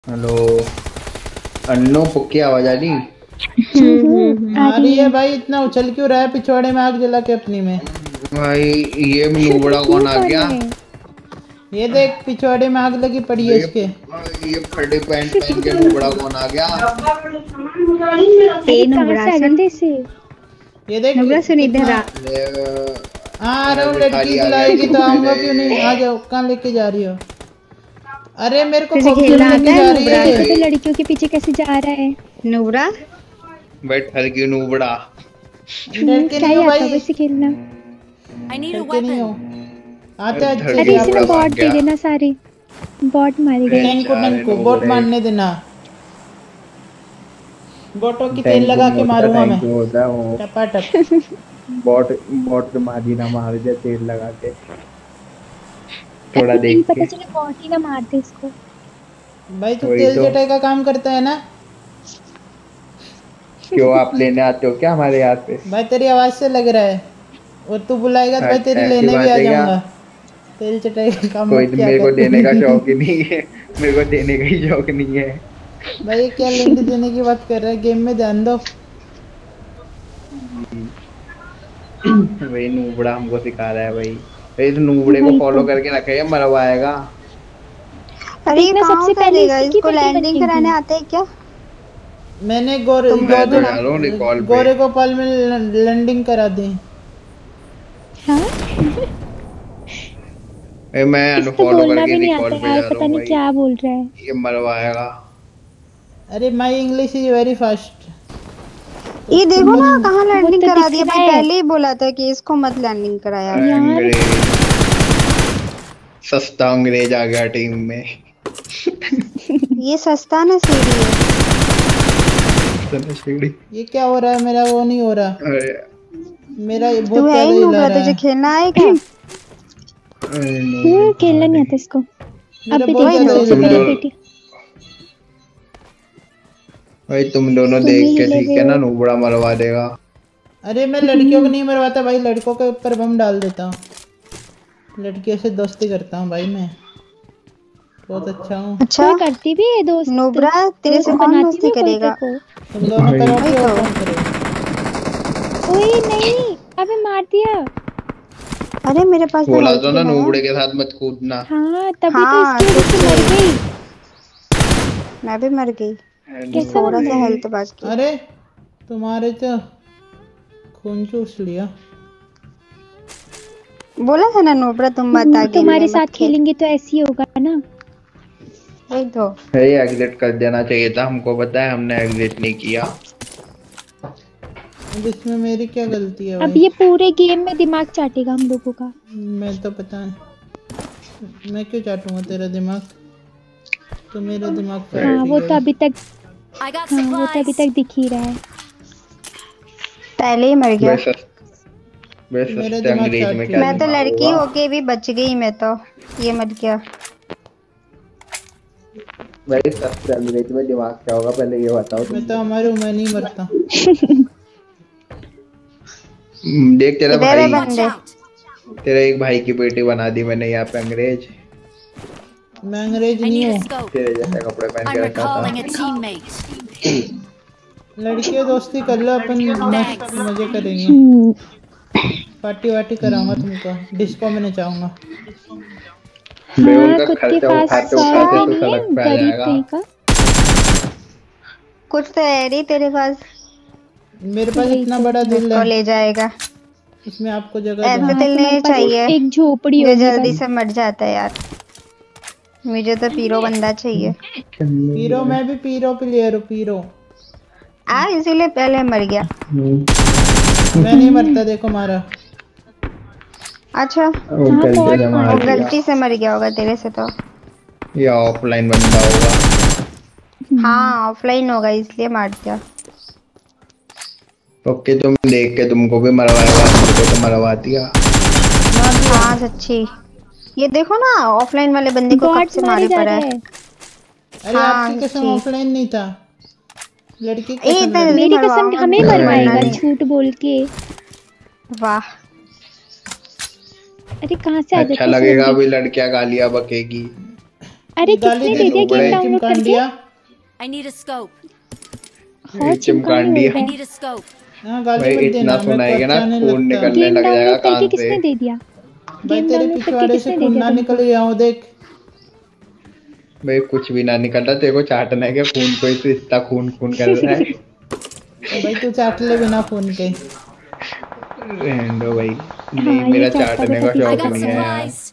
Hello अन्नो पुक्की आवाज आ रही? आ रही है भाई। इतना उछल क्यों रहा है? पिछवाड़े में आग जला के अपनी में। भाई ये नूबड़ा कौन आ गया? ये देख पिछवाड़े में आग लगी पड़ी है इसके। ये फटे पैंट पहन के नूबड़ा कौन आ गया? ये देख इधर आ रहा हूँ। लड़की बुलाएगी तो आऊंगा क्यों नहीं? आ जाओ। कहाँ लेके जा रही हो? अरे मेरे को खेलना आता है रही है। तो लड़कियों के पीछे कैसे जा रहा है नूबड़ा? बैठ हर क्यों नूबड़ा? क्या ही आता है वैसे खेलना। नहीं हो आता अच्छे। अरे इसी में बॉट दे देना सारे। बॉट मारेगा। टैंक को बॉट मारने देना। बॉटों की तेल लगा के मारूंगा मैं। टपाटप। बॉट मारी ना मार दे तेल लगा के। थोड़ा देख पता चले बॉट ही ना मार दे इसको। भाई तू तेल चटाई का काम करता है ना? क्यों आप लेने आते हो क्या हमारे यहाँ पे? भाई तेरी आवाज से लग रहा है। और तू बुलाएगा तो भाई तेरी लेने भी आ जाऊंगा। तेल चटाई का काम कोई मेरे को देने का शौक ही नहीं है। मेरे को देने का ही शौक नहीं है। भाई क्या लेने देने की बात कर रहा है? गेम में ध्यान दो। भाई नूबड़ा हमको सिखा रहा है भाई। इस नूबड़े को फॉलो करके रखे मरवाएगा। अरे ये सबसे पहले इसको लैंडिंग कराने आते हैं क्या? मैंने गोरे को पल में लैंडिंग करा दी। मैं अनफॉलो करके रिकॉल पे जा रहा हूं। पता नहीं क्या बोल रहा है। ये मरवाएगा। अरे my English is very fast. ये देखो ना कहाँ लैंडिंग करा दिया। मैं पहले ही बोला था कि इसको मत लैंडिंग कराया यार। सस्ता अंग्रेज आ गया टीम में। ये सस्ता ना सीढ़ी। ये क्या हो रहा है? मेरा वो नहीं हो रहा। मेरा बहुत ज्यादा हिल रहा है। तुझे खेलना है क्या? खेलना नहीं आता इसको। अभी देखो भाई तुम दोनों देख के ठीक है ना? नूबड़ा मरवा देगा। अरे मैं लड़कियों को नहीं मरवाता भाई। लड़कों के ऊपर बम डाल देता हूँ। लड़कियों से दोस्ती करता हूँ भाई मैं। बहुत अच्छा हूँ। अच्छा करती भी है दोस्त। नूबड़ा तेरे से कौन दोस्ती करेगा? तुम दोनों करोगे और कौन करेगा? ओए नहीं अबे मार दिया। अरे मेरे पास बोला तो ना नूबड़े के साथ मत कूदना। हाँ तभी तो इसकी वजह से मर गई। मैं भी मर गई। थोड़ा सा हेल्थ बाकी। अरे तुम्हारे तो खून चूस लिया। बोला था ना नूबड़ा तुम बता के तुम्हारे साथ खेलेंगे तो ऐसे ही होगा ना। वही तो एग्जिट कर देना चाहिए था हमको। पता है हमने एग्जिट नहीं किया। इसमें मेरी क्या गलती है भाई? अब ये पूरे गेम में दिमाग चाटेगा हम लोगों का। मैं तो पता नहीं। मैं क्यों चाटूंगा तेरा दिमाग? तो मेरा दिमाग हाँ वो तो अभी तक दिख ही रहा है। पहले ही मर गया। मेरा दिमाग चाट। मैं तो लड़की होके भी बच गई। मैं तो ये मर गया। भाई सस्ते अंग्रेज में दिमाग क्या होगा पहले ये बताओ। मैं तो हमारे मैं नहीं मरता। देख तेरा भाई। तेरा एक भाई की बेटी बना दी मैंने यहाँ पे अंग्रेज। मैं अंग्रेज नहीं हूँ। तेरे जैसे कपड़े पहन के रखा था। लड़कियों दोस्ती कर लो। अपन मजे करेंगे। पार्टी वार्टी कराऊंगा तुमको। डिस्को में नचाऊंगा। उनका खर्चा उठाते उठाते तो सड़क पे आ जाएगा। कुछ तो है नहीं तेरे पास। मेरे पास इतना बड़ा दिल है। ले जाएगा। इसमें आपको जगह ऐसा दिल नहीं चाहिए। एक झोपड़ी जो जल्दी से मर जाता है यार। मुझे तो पीरो बंदा चाहिए। पीरो मैं भी पीरो प्लेयर हूँ। पीरो इसीलिए पहले मर गया। मैं नहीं मरता। देखो मारा। अच्छा वो गलती से मर गया होगा तेरे से तो। या ऑफलाइन बंदा होगा। हाँ ऑफलाइन होगा इसलिए मार दिया। ओके तुम देख के तुमको भी मरवाएगा। तुमको तो मरवा दिया। हाँ सच्ची। ये देखो ना ऑफलाइन वाले बंदे को कब से मारे पड़ा है। अरे आपकी कसम ऑफलाइन नहीं था। लड़की मेरी कसम हमें मरवाएगा झूठ बोल के। वाह। अरे कहाँ से आ जाते? अच्छा लगेगा अभी लड़कियां गालियां बकेगी। अरे किसने दे दिया गेम डाउनलोड करके? I need a scope. चिमकांडी I need a scope. हाँ गाली भाई मत इतना देना, सुनाएगा ना मेरे को खून अच्छा नहीं निकलने लगता। लग जाएगा डाउनलोड करके कान से। किसने दे दिया? भाई तेरे पिछवाड़े से खून ना निकल गया हो देख। भाई कुछ भी ना निकल रहा, तेरे को चाटना है क्या खून को? इस इतना खून खून कर रहा है। भाई तू चाट ले बिना खून के। रहने भाई, नहीं मेरा चाटने का I शौक got नहीं है यार। supplies.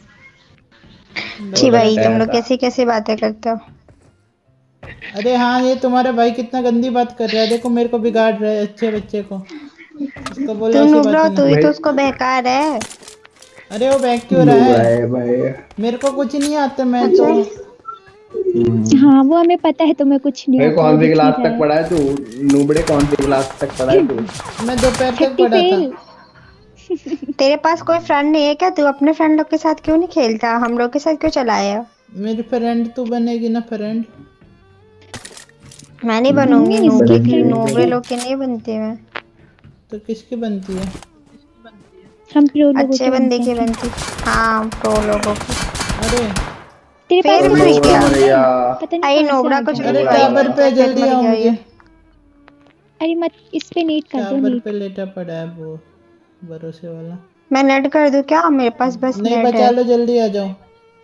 जी भाई बताया तुम लोग था। कैसी कैसी बातें करते हो? अरे हाँ ये तुम्हारा भाई कितना गंदी बात कर रहा है, देखो मेरे को बिगाड़ रहा है अच्छे बच्चे को। उसको बोलो तू ऐसी नुब्रा बातें तू ना। ही तो उसको बहका रहा है। अरे वो बैग क्यों रहा है? भाई भाई मेरे को कुछ नहीं आता, मैं तो हाँ वो हमें पता है तुम्हें कुछ नहीं भाई आता, कौन वो सी दिख क्लास ही रहा तक है। पढ़ा है तू? नूबड़े कौन सी क्लास तक पढ़ा है तू? मैं दोपहर तक 30 पढ़ा था। फेल। तेरे पास कोई फ्रेंड नहीं है क्या? तू अपने फ्रेंड लोग के साथ क्यों नहीं खेलता? हम लोग के साथ क्यों चला आया? मेरी फ्रेंड तू बनेगी ना फ्रेंड। मैं नहीं बनूंगी, इसकी नूबड़े की friend नूबड़े लोग की नहीं बनती मैं। तो किसकी बनती है? हम प्रो लोगों अच्छे के बंदे बनते की हैं। बनती। हाँ प्रो लोगों की। अरे तेरे पास फिर भी मर कुछ गया। नहीं है? या पता नहीं आई कहाँ से नोबड़ा आ कुछ गया। अरे नहीं टावर पे जल्दी आओ मुझे। अरे मत इस पे नीट कर दो टावर नीट। पे लेटा पड़ा है वो भरोसे वाला। मैं नेट कर दूं क्या? मेरे पास बस नहीं नेट बचा है। लो, जल्दी आ जाओ।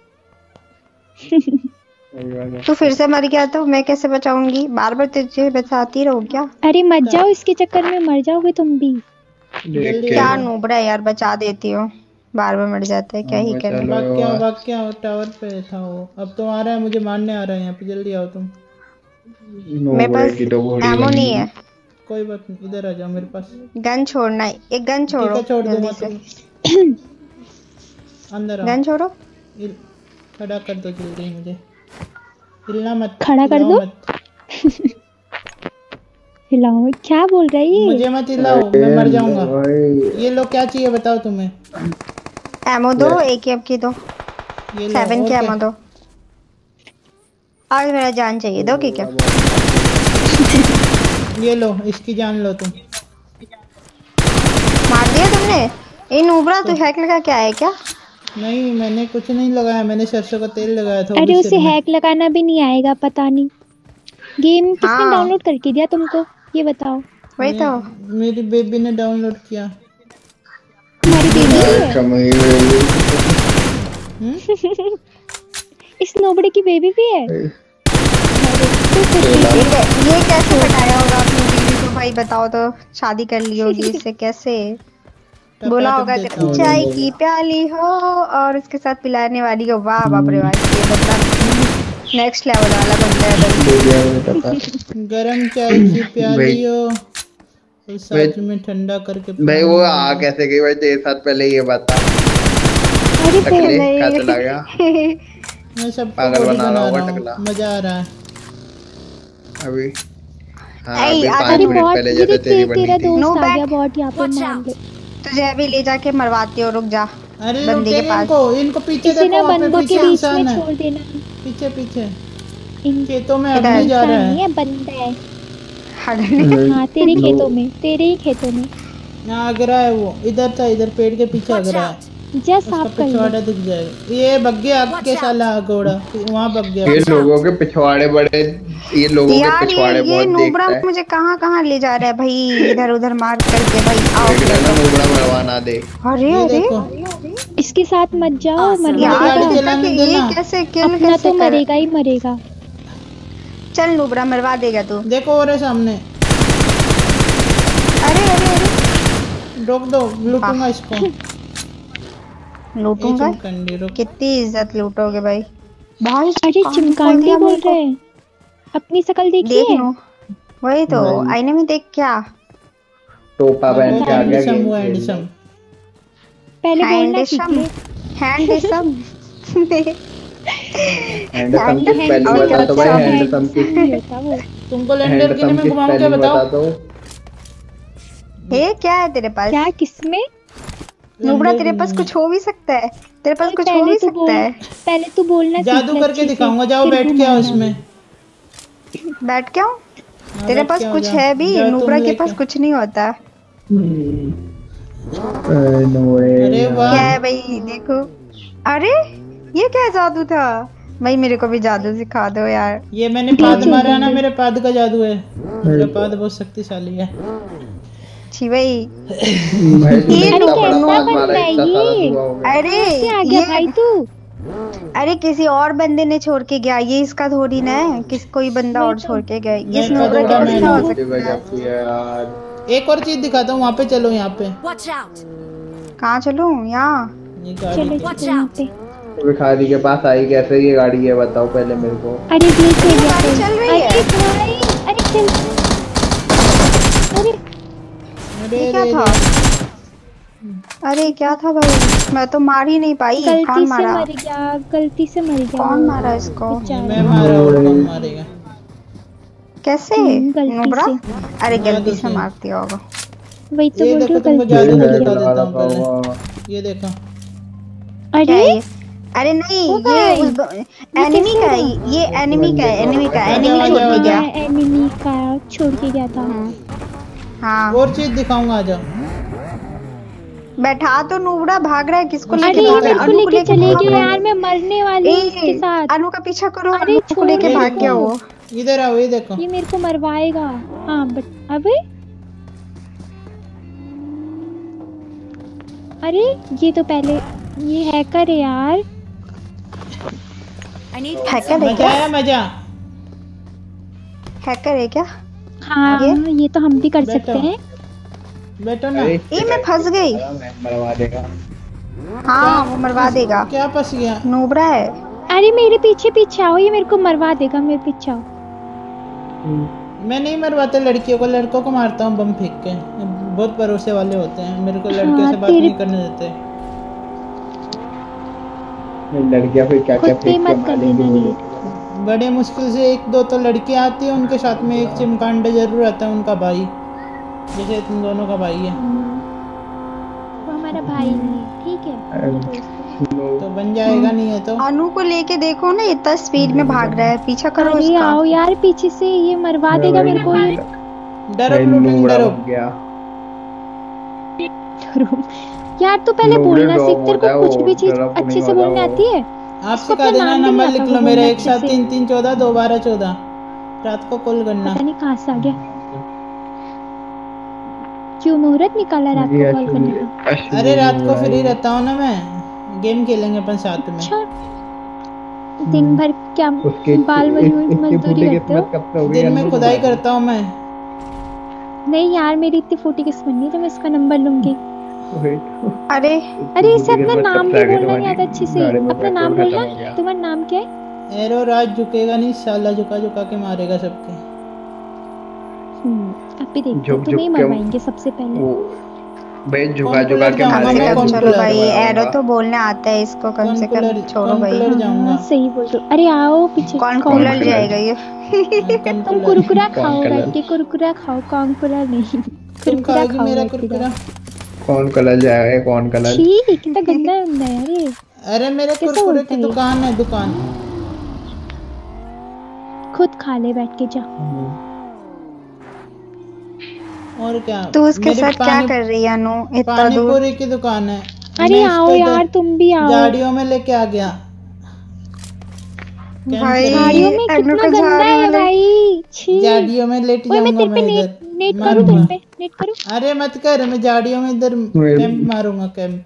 तू फिर से मर गया तो मैं कैसे बचाऊंगी? बार बार तुझे बचाती रहूं क्या? अरे मत जाओ, इसके चक्कर में मर जाओगे तुम भी। देख के क्या नूबड़ा यार, बचा देती हो, बार बार मर जाता है, क्या ही बचा करें। लो। भाग क्या हो, टावर पे था वो। अब तो आ रहा है, मुझे मारने आ रहा है यहाँ पे, जल्दी आओ तुम। मेरे नूबड़े पास की तो घोड़ी एमो बनी। नहीं है। कोई बात नहीं, इधर आ जाओ मेरे पास। गन छोड़ना है, एक गन ठीक छोड़ो है छोड़ दूंगा जल्दी से। तुम। अंदर आओ। गन छोड़ो। खड़ा कर दो जल्दी मुझे। हिलना मत। खड़ा कर हिलाओ दो? मत। हिलाओ क्या बोल रहा है ये? मुझे मत हिलाओ, मैं मर जाऊंगा। भाई ये लो क्या चाहिए बताओ तुम्हें। एमो दो, एक एम की दो, ये लो 7 और की क्या? एमो दो। आज मेरा जान चाहिए, दो क्या? ये लो, इसकी जान लो तुम। मार दिया तुमने? ए नूबड़ा तू हैक लगा के आया क्या? नहीं मैंने कुछ नहीं लगाया, मैंने सरसों का तेल लगाया था। वो अरे भी उसे सिर में। हैक लगाना भी नहीं आएगा, पता नहीं। गेम किसने हाँ। डाउनलोड करके दिया तुमको, ये बताओ। वही तो। मेरी बेबी ने डाउनलोड किया। तुम्हारी बेबी है? समय इस नोबड़े की बेबी भी है? ये कैसे बताया होगा अपनी बीवी को? भाई बताओ तो, शादी कर ली होगी इससे कैसे? बोला होगा देता हूँ। चाय की प्याली हो और उसके साथ पिलाने वाली हो। वाह बाप रे वाह, ये बंदा नेक्स्ट लेवल वाला बंदा है भाई। गरम चाय की प्याली हो और साथ में ठंडा करके भाई वो आ कैसे गई भाई? तेरे साथ पहले ये बता। अरे टकले क्या चला गया? मैं सब पागल बना रहा होगा हूँ, टकला। मजा आ रहा है। अभी हाँ ऐ, अभी आजा 5 अरे मिनट बॉट, पहले ये जैसे देख तेरी बनी तेरा थी। दोस्त No आ back. गया बॉट, यहाँ पे Watch मार out. ले। तुझे अभी ले जाके मरवाती हो, रुक जा। अरे बंदे के लुटेंगे पास। इनको पीछे इसे ना देखो, वहाँ पे बंदों के पीछे बीच में इंसान है। छोड़ देना। पीछे पीछे इन खेतों में इधर अग्नि जा इंसान रहा नहीं है। है, बंदा है। हटने। हाँ तेरे खेतों में, तेरे ही खेतों में। यहाँ आग रहा है वो, इधर था, इधर पेड़ के पीछे आग Watch रहा है। out. जा उसका साफ कर ले। पिछवाड़ा दिख जाएगा। ये भग गया आग के साला घोड़ा, वहाँ भग गया। ये लोगों के पिछवाड़े बड़े, ये लोगों के यार पिछवाड़े ये बहुत नूबड़ा देखता है। मुझे कहाँ कहाँ ले जा रहा है भाई, इधर उधर मार करके। भाई आओ। देख लेना नूबड़ा मरवा ना दे। अरे ये अरे देखो इसके साथ मत जाओ, मरवा यार गाड़ी देगा। चलाने ये देना। कैसे किल अपना कैसे तो कर? मरेगा ही मरेगा। चल नूबड़ा मरवा देगा तू। देखो और है सामने, अरे अरे अरे रोक दो, लूटूंगा इसको। लूटूंगा? ये चिमकंडी रोक। कितनी इज्जत लूटोगे भाई? भाई अरे कान खोल चिमकांडी दिया बोल मेरे को। रहे हैं। अपनी शकल देख देखिए। लो, वही तो नहीं। आईने में देख क्या। टोपा पहन के आ गया हैंडसम गेम वो खेलने। हैंडसम। पहले बोलना हैंडसम सीखिए। हैंडसम हैंडसम की स्पेलिंग और बता दो भाई। अच्छा हैंडसम की नहीं होता वो। तुमको लैंडरगिरी हैंडसम में की घुमाऊं क्या स्पेलिंग बताओ? बता दो। ये क्या है तेरे पास? क्या किसमें? नूबड़ा तेरे पास कुछ हो भी सकता है, तेरे पास कुछ हो पहले भी तू बोल, सकता है। पहले तू बोलना सीख जादू ले करके अच्छे से, दिखाऊंगा, जाओ फिर बैठ के आओ घुमाना। इसमें। बैठ क्या हूँ? हाँ, तेरे बैठ पास के आओ, कुछ जाओ। है भी, जाओ तुम नूबड़ा के लेके। पास कुछ नहीं होता। अरे वाह, क्या है भाई देखो। अरे ये क्या जादू था? भाई मेरे को भी जादू सिखा दो यार। ये मैंने पाद मारा ना, मेरे पाद का जादू है। मेरा पाद बहुत शक्तिशाली है। छी भाई अरे कैसा बंदा है ये? अरे कैसे आ गया भाई तू? अरे किसी और बंदे ने छोड़ के गया, ये इसका थोड़ी ना है। कोई बंदा और छोड़ के गया। इस नोबरा का कैसा हो सकता है? एक और चीज दिखाता हूँ, वहाँ पे चलो। यहाँ पे Watch out! कहाँ चलूं? यहाँ ये चलो गाड़ी Watch चलो यहाँ out! पे। भिखारी के पास आई कैसे ये गाड़ी है, बताओ पहले मेरे को। अरे देख ले गाड़ी चल रही है। अरे भाई, अरे चल। अरे ये क्या था? अरे क्या था भाई? मैं तो मार ही नहीं पाई। गलती कौन से मारा? मर गया, गलती से मर गया। कौन मारा इसको? मैं मारा और कौन मारेगा? कैसे? गलती नोबरा? से। अरे गलती से मार दिया होगा। वही तो ये बोल रही देखो, हूँ, तुमको गलती जादू से। में दिखा देता हूँ पहले। ये देखो। क्या है अरे ये? अरे नहीं, ओ ये भाई, एनिमी का है। ये एनिमी का है। एनिमी का है। एनिमी छोड़ के गया। एनिमी का छोड़ के गया था। हाँ और चीज दिखाऊंगा, आ जाओ। बैठा तो नूबड़ा भाग रहा है। किसको अरे लेके ये भाग रहा है? मेरे को अनु को लेके चले भाग गए रहा है। यार, मैं मरने वाली हूँ इसके साथ। अनु का पीछा करो। अरे अनु को छोड़ लेके मेरे भाग गया को। वो। इधर आओ, ये देखो। ये मेरे को मरवाएगा। हाँ बट अबे अरे ये तो पहले ये हैकर है यार। I need हैकर है मजा क्या? आया, मजा। हैकर है क्या? हाँ ये तो हम भी कर सकते हैं। बैठो ना। ये मैं फंस गई। मरवा देगा। हाँ वो मरवा देगा। क्या फंस गया? नूबड़ा है। अरे मेरे पीछे पीछे आओ, ये मेरे को मरवा देगा। मेरे पीछे आओ। मैं नहीं मरवाता लड़कियों को, लड़कों को मारता हूँ बम फेंक के। बहुत भरोसे वाले होते हैं, मेरे को लड़कियों से बात नहीं करने देते। लड़कियां फिर क्या क्या खुद पे मत कर देना ये। बड़े मुश्किल से एक दो तो लड़कियां आती है, उनके साथ में एक चिमकांडा जरूर आता है, उनका भाई। जैसे तुम दोनों का भाई है, वो हमारा भाई नहीं है, ठीक है। तो बन जाएगा। नहीं है तो अनु को लेके देखो ना, इतना स्पीड में भाग रहा है। पीछा करो अरे उसका। आओ यार पीछे से, ये मरवा देगा मेरे को। ये डरो ब्लूटन, डरो। गया। यार तू पहले लोग बोलना ड्रॉप सीख। तेरे होता है, को कुछ भी वो चीज ड्रॉप अच्छे नहीं से होता बोलने वो। आती है? आप उसको सिखा अपना देना। नाम भी नंबर नहीं लिख आता लो बोलना मेरा, अच्छे से। 173314 21214। रात को कॉल करना। पता नहीं कहाँ से आ गया। क्यों मुहूर्त निकाला रात को कॉल करने का? अरे रात को फ्री रहता हूँ ना मैं, गेम खेलेंगे अपन साथ में। अच्छा दिन भर क्या बाल मजदूरी करते हो? दिन में खुदाई करता हूँ मैं। नहीं यार मेरी इतनी फूटी किस्मत नहीं तो मैं इसका नंबर लूंगी। अरे अरे इसे अपना नाम भी बोलना नहीं आता अच्छे से। अपना नाम बोलना। तुम्हारा नाम क्या है? एरो राज झुकेगा नहीं साला, झुका झुका के मारेगा सबके। अभी देखो झुक तुम्हें झुक के मरवाएंगे सबसे पहले। भाई झुका झुका के कम से मारेगा। कम चलो भाई, एरो तो बोलने आता है इसको। कम से कम छोड़ो भाई। जाऊंगा। सही बोल रहे हो। अरे आओ पीछे। कौन कूलर जाएगा ये? तुम कुरकुरा खाओ बैठ के। कुरकुरा खाओ, कॉर्नकुरा नहीं। तुम कुरकुरा खाओगी खाओ मेरा बैठ के। कुरकुरा? कौन कलर जाएगा? कौन कलर? छी कितना गंदा गंदा है यार ये। अरे मेरे कैसा कुरकुरे होता की है ये? दुकान है, दुकान। खुद खा ले बैठ के जा। और क्या? तू उसके मेरी साथ क्या कर रही है अनु? इतना दूर। पानीपुरी की दुकान है। अरे मैं आओ इसको यार तुम भी आओ। गाड़ियों में लेके आ गया। भाई गाड़ियों में अनु कितना को गंदा झाड़ू है वाले- भाई। छी। गाड़ियों में लेट ओए मैं जाऊंगा तेरे पे मैं नेट इधर। नेट मार करूं तेरे दूंगा। पे? नेट करूं? अरे मत कर, मैं गाड़ियों में इधर कैंप मारूंगा, कैंप।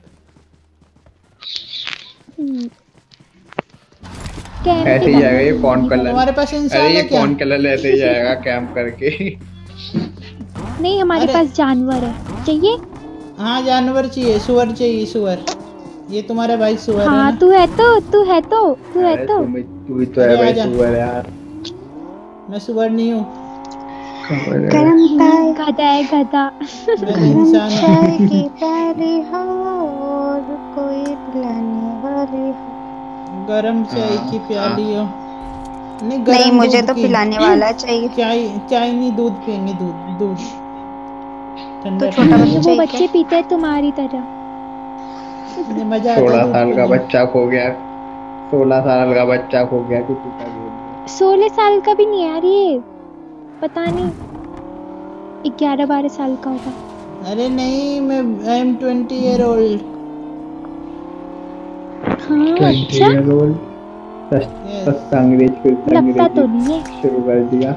कैंप ऐसे ही जाएगा ये कौन कलर? हमारे पास इंसान अरे है ये क्या? कौन कलर ऐसे ही जाएगा कैंप करके। नहीं हमारे अरे- पास जानवर है। चाहिए? हाँ जानवर चाहिए, सुअर चाहिए, सुअर। ये तुम्हारा भाई सुअर है हाँ ना? तू है तो। अरे तू ही तो है अरे भाई, आजा। सुअर यार। मैं सुअर नहीं हूँ, गरम चाय गधा है गधा। मैं इंसान हूँ। चाय की प्याली हो और कोई पिलाने वाली हो। गरम चाय की प्याली हो। नहीं गरम नहीं मुझे दूध तो की। पिलाने वाला चाहिए। चाय चाय नहीं, दूध पियेंगे, दूध दूध ठंडा तो छोटा ठंडा। बच्चा वो बच्चे पीते हैं तुम्हारी तरह। ये मजा आता है 16 दूध साल का पीने में। बच्चा खो गया। 16 साल का बच्चा खो गया किसी का भी। 16 साल का भी नहीं यार ये। पता नहीं 11-12 साल का होगा। अरे नहीं, मैं आई एम 20 ईयर ओल्ड। हाँ अच्छा। सस्ता अंग्रेज फिर लगता तो नहीं है। शुरू कर दिया।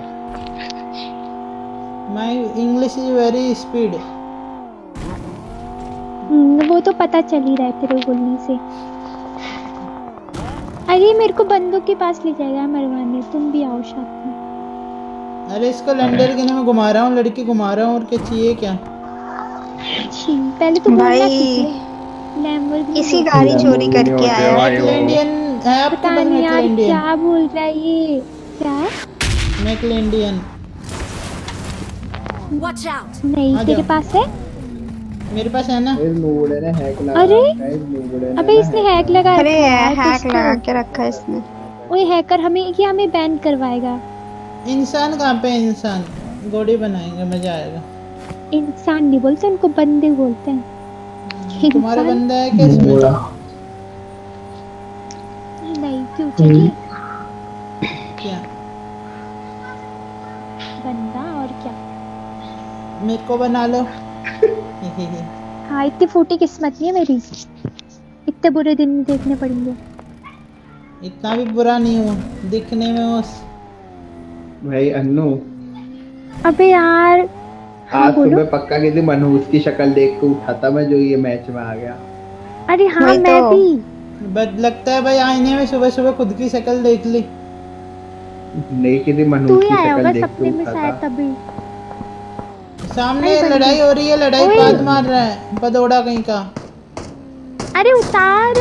My English is very speed. वो तो पता चल ही रहा है तेरे बोलने से। अरे मेरे को बंदूक के पास ले जाएगा मरवाने, तुम भी आओ साथ में। अरे इसको लैंडरगिनी में घुमा रहा हूँ, लड़की घुमा रहा हूँ, और क्या चाहिए क्या? पहले तो बोलना भाई, सीख ले। लैम्बोर्गिनी इसी गाड़ी चोरी करके आया है। मैकलेंडियन है आपके पता पास? नहीं यार मैकलेंडियन क्या बोल रहा है ये। क्या? मैकलेंडियन Watch out! नहीं आ तेरे जाओ। पास है? मेरे पास है ना। नूबड़े ने हैक लगा अरे रखा है, नूबड़े ने अबे इसने हैक लगा अरे रखा है यार, हैक किसको? लगा के रखा है इसने। ओए हैकर हमें बैन करवाएगा। इंसान कहाँ पे है? इंसान गोड़ी बनाएंगे, मजा आएगा। इंसान नहीं बोलते उनको, बंदे बोलते हैं। तुम्हारा इंसान? बंदा है क्या इसमें? नूबड़ा। नहीं क्यों चाहिए क्या बंदा और क्या? मेरे को बना लो। हाँ इतनी फूटी किस्मत नहीं है मेरी, इतने बुरे दिन देखने पड़ेंगे। इतना भी बुरा नहीं हूँ दिखने में। उस भाई अन्नू, अबे यार हाँ आज बोलो। सुबह पक्का किसी मनहूस की शक्ल देख के उठा था मैं, जो ये मैच में आ गया। अरे हाँ वही मैं तो। भी। बद लगता है भाई आईने में सुबह सुबह खुद की शक्ल देख ली। नहीं, किसी तू मनहूस ही की आया शक्ल होगा देख सपने के में उठा शायद था। तभी। सामने अरे बंदी। लड़ाई हो रही है, लड़ाई ओए। बात मार रहा है बदौड़ा कहीं का। अरे उतार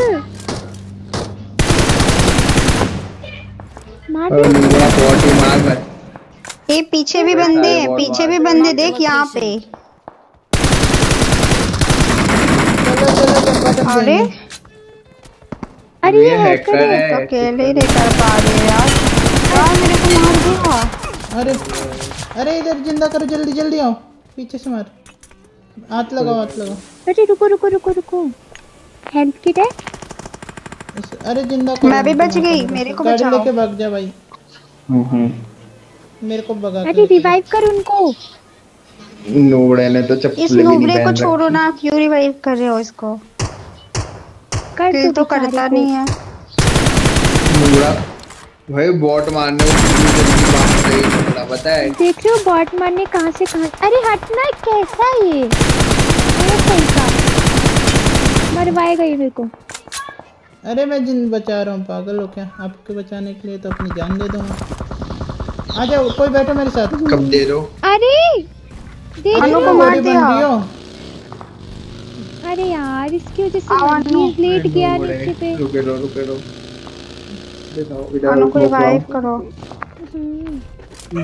मार और दे। नूबड़ा बहुत ही मार मत। ये पीछे भी बंदे हैं, पीछे भी बंदे देख यहाँ पे। चलो चलो चप्पा चप्पा अरे अरे ये ये हैकर हैकर है। है। तो अकेले ही नहीं कर पा रहे यार। यार मेरे को मार दिया। अरे अरे इधर जिंदा करो, जल्दी जल्दी आओ, पीछे से मार। हाथ लगाओ, हाथ लगाओ। अरे रुको रुको रुको रुको, हेल्प किट है। अरे जिंदा करो। मैं भी बच गई, मेरे को गाड़ी बचाओ। लेके भाग जा भाई, मेरे को भगा अरे रिवाइव कर उनको। नूबड़े ने तो चप्पल इस भी नहीं नूबड़े को पहन छोड़ो रखी। ना, क्यों रिवाइव कर रहे हो इसको? कर दिल तो बेचारे करता को। नहीं है। नूबड़ा भाई बॉट मारने को कितनी जल्दी भाग रही है नूबड़ा, पता है? देख रहे हो बॉट मारने कहाँ से कहाँ। अरे हटना, कैसा है ये? अरे सही का मरवाएगा ये मेरे को। अरे मैं जिन बचा रहा हूँ, पागल हो क्या? आपके बचाने के लिए तो अपनी जान दे दूंगा। आ जाओ, कोई बैठो मेरे साथ। कब दे दो? अरे देख अनु रहे को हो? मार बॉडी बन दिया। रही हो। अरे यार इसकी वजह से आवाज मम्मी लेट गया नूबड़े, नीचे पे। रुके रहो रुके रहो। देखो इधर अनु को रुको, रिवाइव करो। हम्म।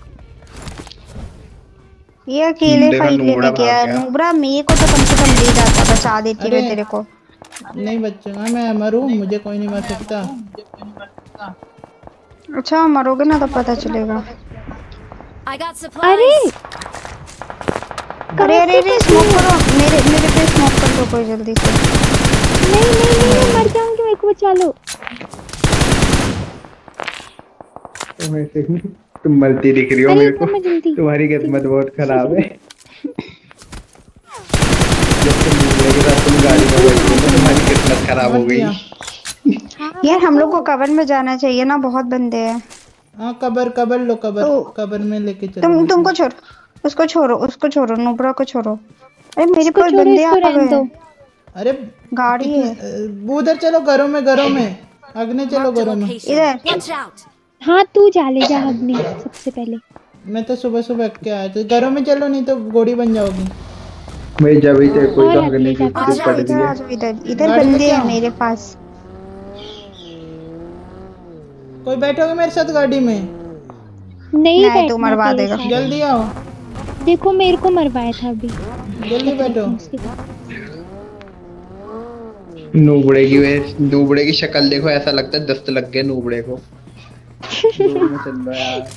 ये अकेले देखो फाइट नूबड़ा लेने भाग गया। गया। नूबड़ा मेरे को तो कम से कम ले जाता, बचा देती मैं अरे। तेरे को। नहीं बचूंगा मैं, मरूं, मुझे कोई नहीं मार सकता। अच्छा मरोगे ना तो पता चलेगा। I got अरे supplies. अरे अरे अरे स्मोक करो, मेरे मेरे पे स्मोक कर दो कोई जल्दी से। नहीं नहीं नहीं मैं मर जाऊंगी, मेरे को बचा लो। तुम मरती दिख रही हो अरे मेरे इतना को। मैं जल्दी। तुम्हारी किस्मत बहुत खराब है। जब तुम नूबड़े के साथ तुम गाड़ी में बैठी हो तो तुम्हारी किस्मत खराब हो गई। यार हम लोग को कवर में जाना चाहिए ना, बहुत बंदे हैं। हाँ कबर कबर लो, कबर तो- कबर में लेके चलो। तुमको छोड़ो, उसको छोड़ो, उसको छोड़ो, नूबड़ा को छोड़ो। अरे मेरे इसको पास छोड़ो, बंदे इसको आ रहने दो। गए। अरे गाड़ी है उधर चलो, घरों में घरों में अग्नि चलो, Marked a घरों में। location. इधर। Watch out. हाँ तू जा ले जा अग्नि सबसे पहले। मैं तो सुबह सुबह के आया था। घरों में चलो, नहीं तो गोड़ी बन जाओगी। भाई जब ही तेरे कोई और तो अगले अग्नि की जाके- आ चीज जाओ पड़ इधर, रही आ है। जाओ इधर, इधर गाड़ी बंदे लेके हैं आओ। मेरे पास। कोई बैठोगे मेरे साथ गाड़ी में? नहीं नहीं, बैठना तू मरवा तेरे देगा। साथ। जल्दी आओ, देखो मेरे को मरवाया था अभी। जल्दी बैठो। नूबड़े की नूबड़े की शक्ल देखो, ऐसा लगता है दस्त लग गए नूबड़े को। दूर में चल रहा है यार।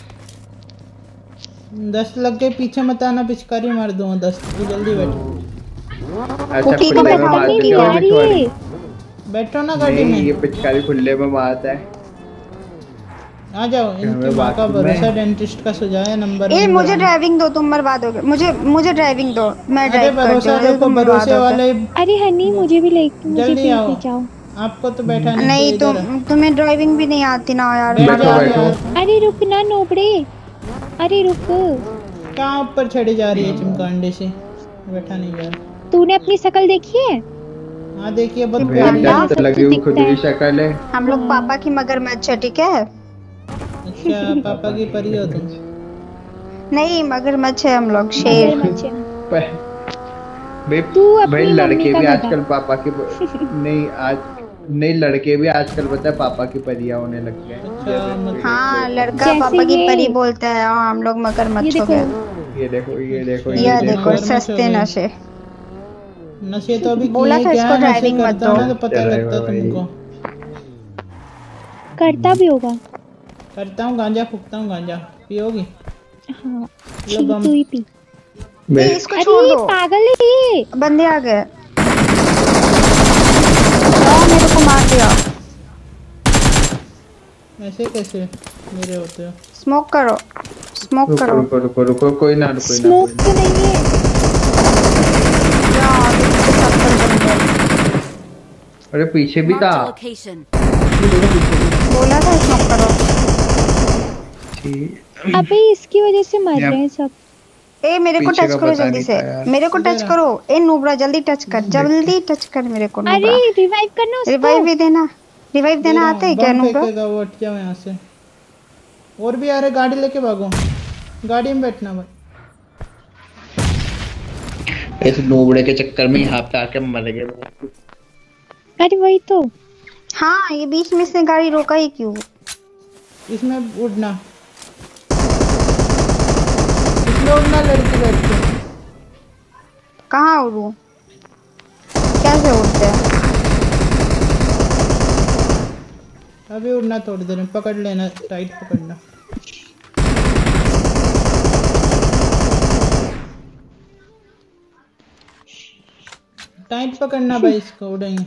10 लग गए, पीछे मत आना, पिचकारी मार दूंगा 10। तो जल्दी बैठो, अच्छा ठीक है, खुले में बैठा मार नहीं देते हो यार पिछवाड़ी। ये। बैठो ना गाड़ी नहीं ये में। पिचकारी खुले में मारता है। आ जाओ, इनकी हमें माँ का बाथरूम में- भरोसा डेंटिस्ट का सुझाव है। नंबर ए नंबर मुझे वन। ड्राइविंग दो, तुम मरवा दोगे। मुझे ड्राइविंग दो, मैं अरे ड्राइव करती भरोसा हूँ, देखो, तुम मरवा भरोसे दोगे। वाले। अरे हनी मुझे भी ले जल्दी प्लीज आओ। ले जाओ। आपको तो बैठा नहीं नहीं तो इधर तुम्हें ड्राइविंग भी नहीं आती ना यार। बैठ बैठो, जाओ बैठो। यार। अरे रुक ना नोबड़े, अरे रुक। कहाँ ऊपर चढ़ी जा रही है चिमकांडे से, बैठा नहीं यार। तूने अपनी शक्ल देखी है? हाँ देखिए बहुत मेरी प्यारी है। दस्त लगी हुई खुद की शक्ल है। हम लोग पापा की मगरमच्छ है, ठीक है? अच्छा पापा की परी हो तुम। नहीं मगरमच्छ है हम लोग, शेर। मगरमच्छ है। भाई तू अपनी भाई मम्मी लड़के का भी गधा। आजकल पापा की नहीं आज नहीं लड़के भी आजकल पता है पापा की परियां होने लग गए। अच्छा मतलब हाँ लड़का जैसे पापा की ये- परी बोलता है और हम लोग ये मगरमच्छ हो देखो, गए। ये देखो ये देखो यह देखो मगरमच्छ हो सस्ते गए। नशे। नशे तो अभी बोला किए था क्या इसको है, नशे ड्राइविंग मत करता हूँ दो। ना तो पता चलो लगता भाई। तुमको। करता भी होगा। करता हूँ गांजा, फूकता हूँ गांजा। पियोगी? हाँ लो बम। तू ही पी। ए, इसको अरे छोड़ ये दो, पागल है ये। बंदे आ गए। जाओ, मेरे को मार दिया। ऐसे कैसे मेरे होते हो? स्मोक करो, स्मोक रुको करो। रुको रुको रुको कोई ना कोई ना स्मोक तो नहीं है। यार, इसके साथ कर बंदे। अरे पीछे भी था। Marked a location. बोला था स्मोक करो। ठीक। अबे इसकी वजह से मर रहे हैं सब। ए मेरे को पीछे टच का करो पता जल्दी नहीं से, था यार। मेरे को टच करो। ए नूबरा जल्दी टच कर, जल्दी टच कर मेरे को अरे नूबरा। रिवाइव करना उसको। रिवाइव भी देना, रिवाइव देना आता है क्या बम नूबरा? फेंकेगा वो, हट जाओ यहाँ से। और भी आ रहे, गाड़ी लेके भागो, गाड़ी में बैठना भाई। इस नूबड़े के चक्कर में यहाँ पे आके मर गए। अरे वही तो। हाँ ये बीच में से गाड़ी रोका ही क्यों? इसमें उड़ना, इसमें उड़ना लड़की बैठ के। कहाँ उड़ूं? कैसे उड़ते हैं? अभी उड़ना थोड़ी देर में, पकड़ लेना, टाइट पकड़ना। टाइट पकड़ना भाई, इसको उड़ेंगे।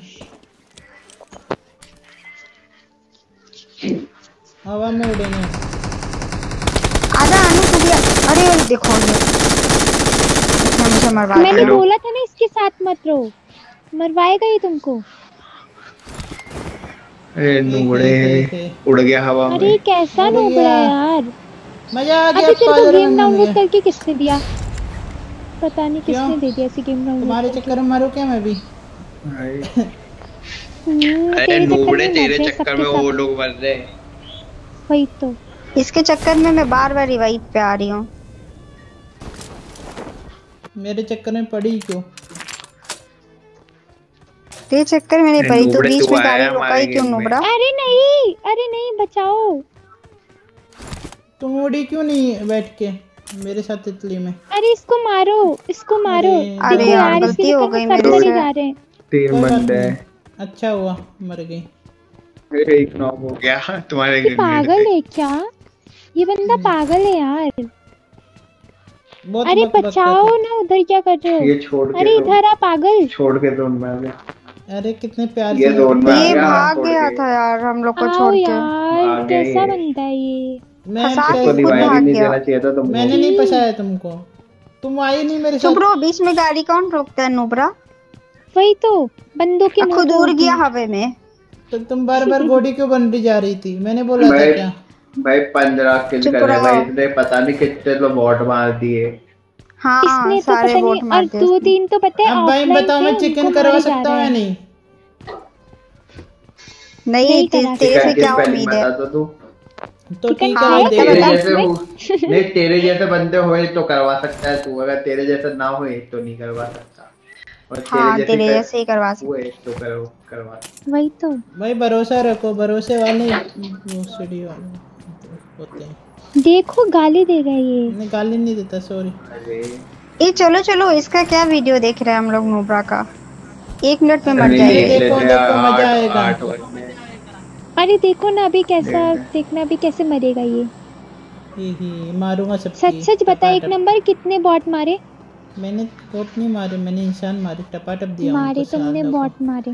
हवा में उड़ेंगे। आजा आने को दिया। अरे देखो ये इसने मुझे मरवा मैंने दिया। बोला था ना इसके साथ मत रहो, मरवाएगा ही तुमको। अरे नूबड़े उड़ गया हवा अरे में। कैसा अरे नोबड़ा है यार। यार। मजा आ गया। अभी तेरे को पागल गेम बनने डाउनलोड में। करके किसने दिया? पता नहीं क्यों? किसने दे दिया ऐसी गेम तुम्हारे डाउनलोड। चक्कर में मारू क्या मैं भी? अरे नूबड़े तेरे मर रहे चक्कर सबके में सब। वो लोग मर रहे हैं। वही तो। इसके चक्कर में मैं बार बार रिवाइव पे आ रही हूँ। मेरे चक्कर में पड़ी क्यों? तेरे चक्कर में नहीं पड़ी, तो नूबड़े बीच तू में गाड़ी आया रोका हमारे ही क्यों गेम में। नूबड़ा? अरे नहीं बचाओ। तुम उड़ी क्यों नहीं बैठ के मेरे साथ तितली में? अरे इसको मारो, इसको मारो। अरे देखो यार, यार गलती इसके हो चक्कर गई में सब मेरे मरे से। जा रहे हैं। 3 कोई बात बंदे नहीं। हैं। अच्छा हुआ मर गई। एक नॉक हो गया तुम्हारे ये ग्रेनेड पागल से। है क्या? ये बंदा पागल है यार। बहुत अरे बक बक बचाओ कर। ना, उधर क्या कर रहे ये हो? छोड़ के अरे दो, इधर आ पागल। छोड़ के दो में आ गया। अरे कितने प्यार ये से दोनों में आ ये गया, भाग छोड़ गया के। था यार हम लोग को आओ छोड़ के। यार, आ गए कैसा ये। बनता है ये? मैं फंसा इसको के कैसे- खुद रिवाइव भाग ही नहीं गया। देना चाहिए था तुमको। मैंने नहीं फंसाया तुमको, तुम आई नहीं मेरे चुप साथ। रहो, बीच में गाड़ी कौन रोकता है नूबरा? वही तो, बंदों की खुद नोक उड़ होगी। गया हवा में। तो तुम बार बार गोडी क्यों बन रही जा रही थी? मैंने बोला था भाई क्या? भाई 15 किल चुप करे रहो। भाई, इसने पता नहीं कितने तो बॉट मार दिए। हाँ इसने तो सारे पता वोट नहीं, मार और दिए 2-3 तो पता है अब भाई offline बताओ, थे, मैं उनको चिकन करवा मारे जा सकता हूँ रहे या हैं। नहीं? नहीं नहीं तेरे करा तेरे से चिकन क्या की स्पेलिंग उम्मीद है? बता दो तू। तो चिकन ठीक हाँ, है, बता, देख तेरे बता। जैसे नहीं तेरे जैसे बंदे होए तो करवा सकता है तू, अगर तेरे जैसे ना होए तो नहीं करवा सकता। और हाँ तेरे जैसे ही करवा सकते। हुए तो करवा। वही तो। भाई भरोसा रखो, भरोसे वाले वो सीढ़ी वाले होते हैं। देखो गाली दे रहा है ये। मैं गाली नहीं देता, सॉरी। अरे ये चलो चलो, इसका क्या वीडियो देख रहे हैं हम लोग नूबरा का? 1 मिनट में मर अरे जाएंगे। देख देखो, लेते हैं, देखो, मजा 8 आएगा। 8 ओवर में। अरे देखो ना अभी कैसा, देखना अभी कैसे मरेगा ये। ही मारूंगा सबकी। सच सच बता, एक टपाटप। नंबर कितने बॉट मारे? मैंने कोट नहीं मारे, मैंने इंसान मारे, टपाटप दिया मारे उनको तुमने, सालों को। बॉट मारे।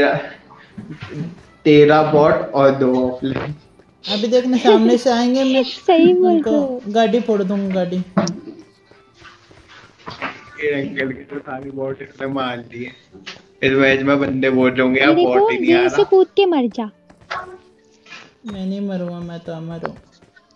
13 बॉट और 2 ऑफलाइन। अभी देखना सामने से आएंगे, मैं सही बोल उनको रहे हो। गाड़ी फोड़ दूंगा, गाड़ी। ये अंकल के तो सारी बॉट इसने मार दिए। इस मैच में बंदे बोल होंगे यार, मेरे बॉट को ही नहीं आ यहीं से रहा। कूद के मर जा। मैं नहीं मरूंगा, मैं तो अमर हूँ।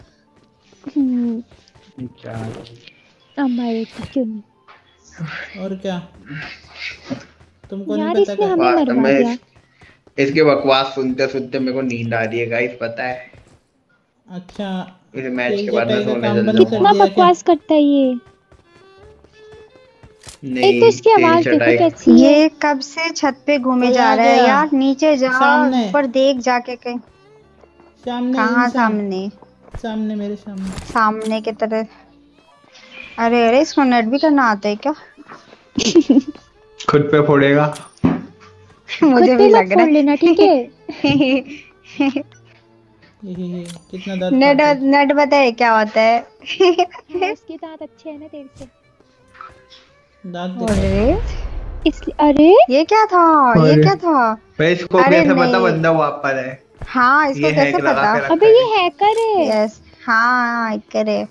क्या अमर तो क्यों नहीं? और क्या, तुमको नहीं यार पता इसने क्या? हमें वास्तव मरवा में दिया। इसके बकवास सुनते सुनते मेरे को नींद आ रही है गाइस, पता है। अच्छा, इस मैच तेल के बाद मैं चटाई का सोने काम चल बंद कर जाऊंगा। कितना दिया क्या? बकवास करता है ये। नहीं, एक तो इसकी तेल आवाज देखो चटाई कैसी है। ये कब से छत पे घूमे कोई जा आ रहा है गया। यार, नीचे जा, सामने। ऊपर देख जाके कहीं। सामने कहाँ इंसान। सामने? सामने, मेरे सामने। सामने की तरह। अरे अरे, इसको नेट भी करना आता है क्या? खुद पे फोड़ेगा। खुद मुझे पे भी मत लग फोड़ लेना, ठीक है? रहा है। ये कितना दर्द नेट खाता है। नेट पता है क्या होता है? हाँ, उसके दांत अच्छे हैं ना तेरे से। दांत दिखा। अरे इसलिए अरे ये क्या था? ये अरे। क्या था? भाई इसको अरे कैसे पता नहीं। बंदा वहां पर है? हाँ, इसको ये कैसे हैक लगा पता? के रखा अबे है। ये हैकर है। यस, हाँ करे।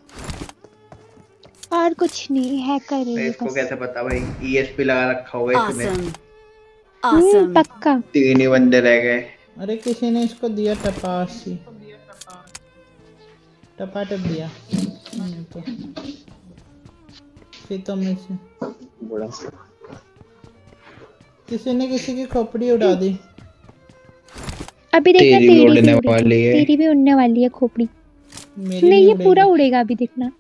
और कुछ नहीं, हैकर है तो ये इसको बस। कैसे पता भाई? ESP लगा रखा होगा इसने। Awesome. Awesome. पक्का। 3 ही बंदे रह गए। अरे किसी ने इसको दिया टपासी, टपाटप दिया। तो खेतों में से बुरा। किसी ने किसी की खोपड़ी उड़ा दी। अभी देखना, तेरी भी उड़ने वाली है। तेरी भी उड़ने वाली है खोपड़ी। मेरी नहीं, ये उड़ेगी। पूरा उड़ेगा, अभी देखना।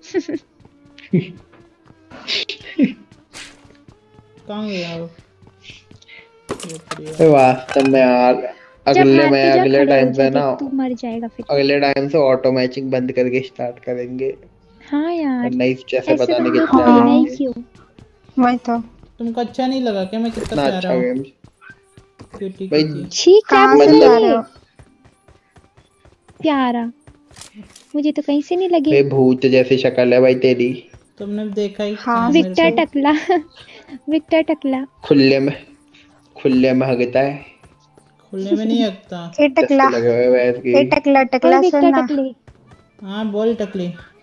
कहाँ गया वो? खोपड़ी वाला। तो वास्तव में यार जब अगले हाथ में पे जा, अगले खड़े हो टाइम जा, पे ना, देख तू मर जाएगा फिर। अगले टाइम से ऑटो मैचिंग बंद करके स्टार्ट करेंगे। हाँ यार, और नाइफ जैसे ऐसे पता नहीं बंदे कितना को देना ही आएंगे। क्यों? वही तो। तुमको अच्छा नहीं लगा क्या मैं कितना इतना प्यारा अच्छा हूँ? गेम क्यूटी भाई। क्यूटी। छी, क्या कहाँ से बोल जा रही रहे है? हो? प्यारा मुझे तो कहीं से नहीं लगे। भाई भूत जैसी शक्ल है भाई तेरी। तुमने देखा ही हाँ, कहाँ मेरे विक्टर को? टकला। विक्टर टकला। खुले में हगता है। खुले में नहीं हकता। ए टकला, चस्के लगे हुए भैंस ए की। टकला, और टकला विक्टर सुनना। टकले, हाँ बोल टकली।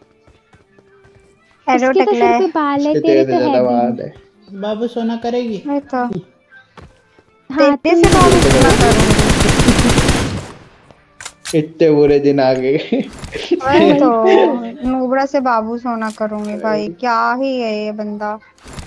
एरो उसके तो टकला सिर पे है। बाल है, इसके तेरे तेरे तो से है ज्यादा भी बाल नहीं। है। बाबू सोना करेगी। वही तो। हाँ, तेरे तू से बाबू सुना करूंगी। इतने बुरे दिन आ गए। वही तो, नूबड़ा से बाबू सोना करूंगी भाई। क्या ही है ये बंदा।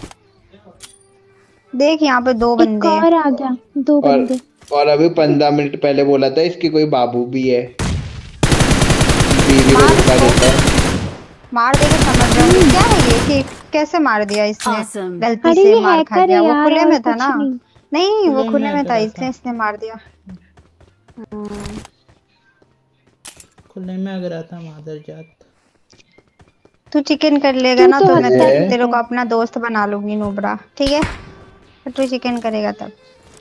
देख यहाँ पे 2 एक बंदे हैं। और आ गया, 2 और बंदे। और अभी 15 मिनट पहले बोला था इसकी कोई बाबू भी है। बीवी को मार धोखा इसको। देता है। मार देगा, समझ रहा हूँ क्या है ये कि कैसे मार दिया इसने। Awesome. गलती अरे से ये मार खा हैकर है गया। वो यार, खुले और में था कुछ ना? नहीं। नहीं, वो खुले खुले में में था, करा था। इसलिए इसने मार दिया। खुले में अगर आता मादर जात। तू चिकन कर लेगा तू ना तो तो मैं हत्या है। करता तेरे को है। अपना दोस्त बना लूंगी नूबड़ा, ठीक है? तो तू चिकन करेगा तब।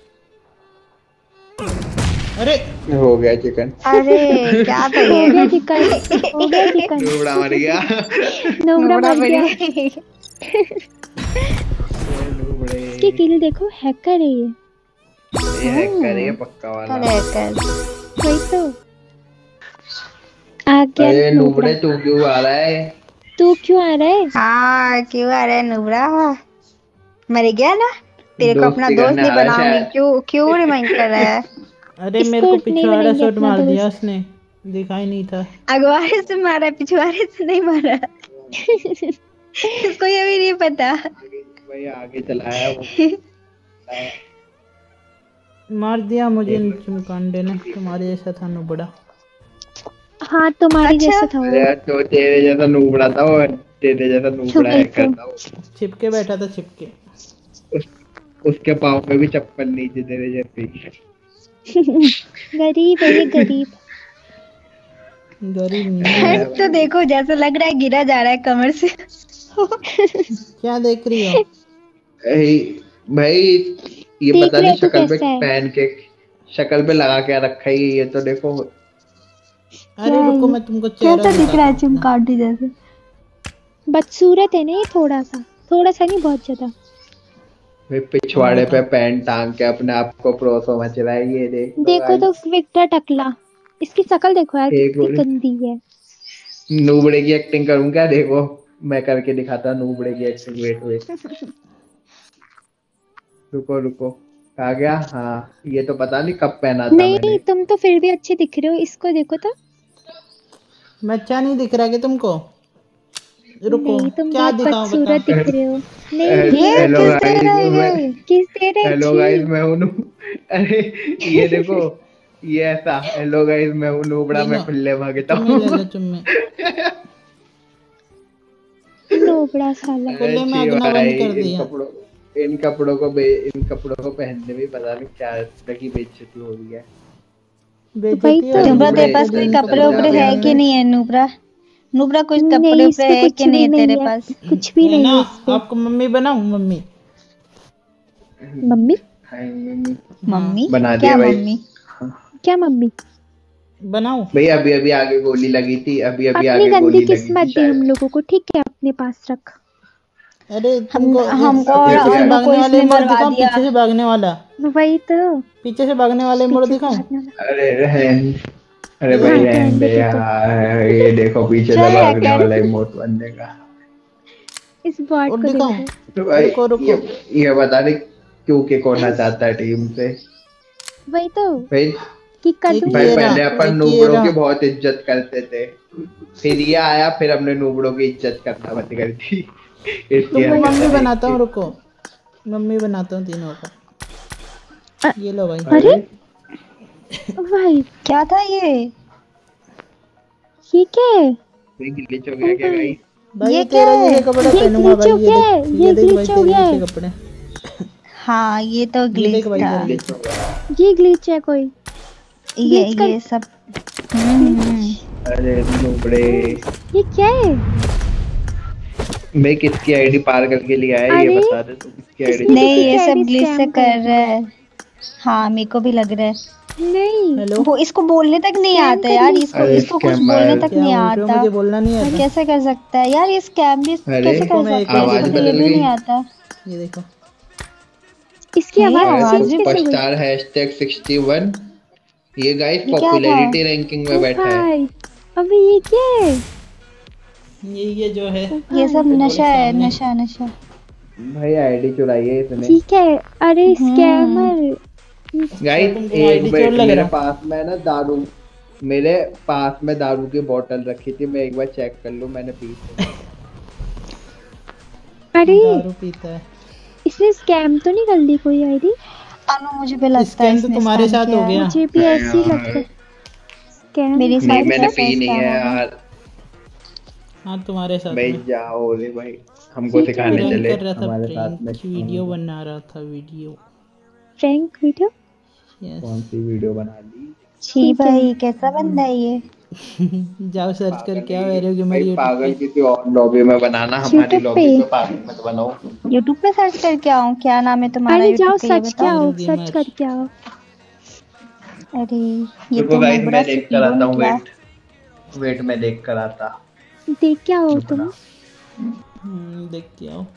अरे हो गया चिकन। अरे क्या था हो ये? गया चिकन, हो गया चिकन। नूबड़ा मर गया। नोबड़ा मर बन गया। गई। नूबड़े। इसकी किल देखो, हैकर है ये। ये हैकर है पक्का वाला। अरे कर। वही तो। आ गया अरे नोबड़ा। नूबड़े तू क्यों आ रहा है? तू क्यों आ रहा है? हाँ, क्यों आ रहा है नूबड़ा? मर गया ना? तेरे को अपना दोस्ती दोस्त करने नहीं आ रहा है बनाऊंगी। शायद। क्यों क्यों रिमाइंड कर रहा है? अरे इसको मेरे को नहीं पिछवाड़ा बनेंगे शॉट अपना मार दिया दोस्त। उसने, दिखाई नहीं था। अगवारे से मारा, पिछवाड़े से नहीं मारा। इसको ये भी नहीं पता। भाई आगे चलाया वो। मार दिया मुझे चमकांडे ने, तुम्हारे जैसा था नुबड़ा। हाँ, तुम्हारी अच्छा। जैसा था वो। अरे तो तेरे जैसा नूबड़ा था वो। तेरे जैसा नूबड़ा वही हैकर तो। था वो। छिपके बैठा था, छिपके। उसके पाँव में भी चप्पल नहीं थी तेरे जैसी। गरीब है ये, गरीब। गरीब नहीं। तो देखो, जैसा लग रहा है गिरा जा रहा है कमर से। क्या देख रही हो? भाई ये देख पता ले नहीं तू शक्ल पे कैसा है। पहन के, शक्ल पे लगा क्या रखा है ये तो देखो। अरे रुको मैं तुमको चेहरा कैसा दिख रहा है दिखाता हूँ। चिमकांडी जैसे? बदसूरत है ना ये, थोड़ा सा, थोड़ा सा नहीं, बहुत ज्यादा। भाई पिछवाड़े पे पैंट टांग के अपने आप को प्रोसो मच रहा है ये देख लो देखो तो guys। विक्टर टकला, इसकी शक्ल देखो यार, एक कितनी मिनट। गंदी है। नूबड़े की एक्टिंग करूं क्या? देखो मैं करके दिखाता नूबड़े की एक्टिंग। वेट वेट रुको रुको। आ गया। हाँ ये तो पता नहीं कब पहना था नहीं मैंने। तुम तो फिर भी अच्छे दिख रहे हो, इसको देखो तो। मैं अच्छा नहीं दिख रहा कि तुमको? रुको, नहीं तुम क्या बहुत दिखाऊं बता। बदसूरत दिख रहे हो। नहीं ये हेलो किस दे रहा है गाइस, ये? किस दे रहे हेलो छी? गाइस मैं हूँ अरे ये देखो, ये ऐसा हेलो गाइस मैं हूँ नूबड़ा, ले मैं लो, खुले भागता चुम्मी ले हूँ। लो चुम्मी। नोबड़ा साला। अरे खुले में छी आगना भाई, बंद कर दिया। इन कपड़ों को पहनने में पता नहीं क्या तरह की बेइज्जती हो रही है। वही बेइज्जती तो। हो रही नुब्रा है तेरे नूबड़े पास तो कोई इन कपड़े कपड़ों को उपड़े है पहनने कि में। नहीं है नुब्रा? नुब्रा कुछ कपड़े नहीं इस उपड़े पे है कुछ कि भी नहीं है नहीं तेरे है, पास? कुछ भी है नहीं ना? है इस पे। आपको मम्मी बनाऊं? Mummy mummy? Hi, mummy? बना क्या दिया भाई। मम्मी? क्या मम्मी? बनाऊं? भाई अभी अभी आगे गोली लगी थी, अभी अभी अपनी आगे गंदी गोली लगी थी किस्मत दे हम शायद। लोगों को, ठीक है अपने पास रख। अरे हम तुमको हमको अभी और अभी पीछे से आगे हमको भागने वाले इसने इमोट मरवा दिखाऊं? दिया। पीछे से भागने वाला, वही तो। पीछे से भागने वाले इमोट पीछे से दिखाऊं? भागने वाला। अरे रहन, अरे भाई हाँ रहन रहने दे दे तो। यार, ये देखो पीछे से चल भागने रैकेट। वाला इमोट बनने का। इस बॉट और को दिखाऊं? देखो। तो भाई रुको रुको। ये बता दे क्यों के कोना चाहता है टीम से। वही तो भाई कि कर एक भाई ये दूंगी। पहले रहा, अपन एक ये नूबड़ों की रहा। बहुत इज्जत करते थे, फिर ये आया, फिर हमने नूबड़ों की इज्जत करना बंद कर दी। इसकी तुमको हरकत मम्मी है बनाता हूँ, इसकी। रुको मम्मी बनाता हूँ तीनों का। ये लो भाई। अरे भाई क्या था ये? ये क्या है? भाई ग्लिच हो ओ गया क्या भाई, गाइस? भाई ये तेरा क्या है? जैसे कपड़े ये पहनूंगा glitch भाई। हो ये गया देख, है, ये ये देख भाई glitch हो तेरे गया जैसे है। कपड़े। हाँ ये तो ये ग्लिच देख भाई था। तेरे ग्लिच जैसे। हो गया। ये ग्लिच है कोई। ये glitch कर- ये सब हम्म। अरे नूबड़े ये क्या है? भाई किसकी आईडी पार करके लिया है ये अरे बता दे, तू किसकी आईडी इसने नहीं किसी ये की सब आईडी ग्लिच से स्कैम कर कर रहा दी। है। हाँ मेरे को भी लग रहा है। नहीं हेलो, वो इसको बोलने तक नहीं स्कैम आता कर यार, ली इसको अरे इसको कुछ स्कैमर, बोलने तक क्या नहीं बोल रहे हो? आता। मुझे बोलना नहीं आता। कैसे कर सकता है यार ये स्कैम भी? अरे कैसे रुको कर मैं एक सकता है? और इसको आवाज तो ये बदल भी गई। नहीं आता। ये देखो। इसकी ये आवाज आवाज चेंज भी कैसे हुई? सुपरस्टार हैशटैग 61 ये गाइस ये क्या था? पॉपुलैरिटी रैंकिंग में ओ बैठा है। भाई अभी ये क्या है? ये जो है ओ ये भाई सब नशा है, सामने। नशा नशा। भाई आईडी चुराई है इसने। ठीक है। अरे स्कैमर। गाइस तुमको एक आईडी चोर मिनट, लग मेरे रहा? पास में ना दारू, मेरे पास में दारू की बोतल रखी थी, मैं एक बार चेक कर लूं, मैंने पी थी। अरे दारू पीता है। इसने स्कैम तो नहीं कर ली कोई आईडी? अनु मुझे भी लगता है स्कैम तो इसने तुम्हारे स्कैम साथ किया हो है। गया। मुझे भी ऐसी लगता है। स्कैम मेरे साथ नहीं भी मैंने लगता है पी नहीं है स्कैम होगा। यार। हाँ तुम्हारे साथ भाई में। जाओ रे भाई, हमको सिखाने प्रैंक चले कर रहा था, हमारे साथ में। प्रैंक वीडियो बना रहा था वीडियो। Prank video. यस। कौन सी वीडियो बना दी? छी भाई कैसा बंदा है ये? जाओ सर्च करके आओ एरो गेमर भाई यूट्यूब पागल पे। किसी और लॉबी में बनाना, हमारी YouTube लॉबी पे? पे पागल मत बनाओ। यूट्यूब पे सर्च करके आओ? क्या नाम है तुम्हारा अरे जाओ यूट्यूब पे ये सच बताओ? क्या हो, Hero सर्च Gamer। करके आओ। अरे ये देखो तो गाइस नुबड़ा मैं देख कर सुपीरो आता हूँ, निकला। वेट मैं देख कर आता। देख क्या हो तुम? देख के आओ।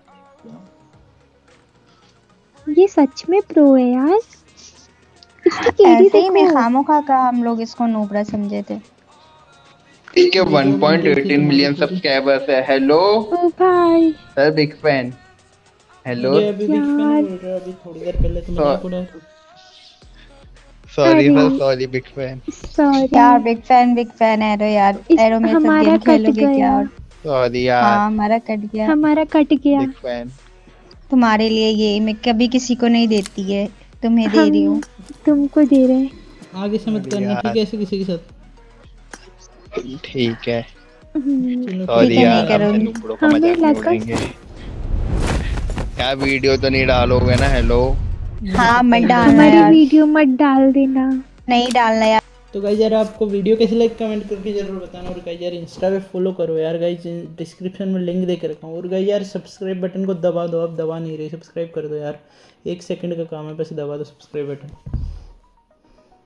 ये सच में प्रो है यार। इसकी केडी ऐसे ही मैं देखो। खामोखा का हम लोग इसको नुबड़ा समझे थे। ठीक है, वीडियो बन रही थी 1.18 मिलियन तुम्हारी पूरी। सब्सक्राइबर्स है। हेलो ओ भाई सर, बिग फैन। हेलो मुझे अभी बिग फैन यार। बोल रहा है, अभी थोड़ी देर पहले तो मजाक उड़ा रहा। सॉरी अरे। Sir, sorry big fan, sorry यार बिग फैन एरो यार। एरो में सब हमारा गेम कट खेलोगे क्या? गया। और सॉरी हाँ यार हमारा कट गया। हमारा कट गया। Big fan. तुम्हारे लिए ये मैं कभी किसी को नहीं देती है, तुम्हें दे रही हूँ। हम तुमको दे रहे हैं। आगे से मत करना यार। ठीक है, ऐसे किसी के साथ। ठीक है चलो सॉरी ठीक है, यार, नहीं करूँगी। हमने नुबड़ों का हमें मजाक नहीं लगा- उड़ाएंगे। क्या वीडियो तो नहीं डालोगे ना? हेलो हाँ मत डालना हमारी यार, वीडियो मत डाल देना। नहीं डालना यार। तो गाइस यार आपको वीडियो कैसे लगी कमेंट करके जरूर बताना। और गाइस यार इंस्टा पे फॉलो करो यार, गाइस डिस्क्रिप्शन में लिंक दे के रखा हूँ। और गाइस यार सब्सक्राइब बटन को दबा दो, अब दबा नहीं रही, सब्सक्राइब कर दो यार, 1 सेकंड का काम है, बस दबा दो सब्सक्राइब बटन।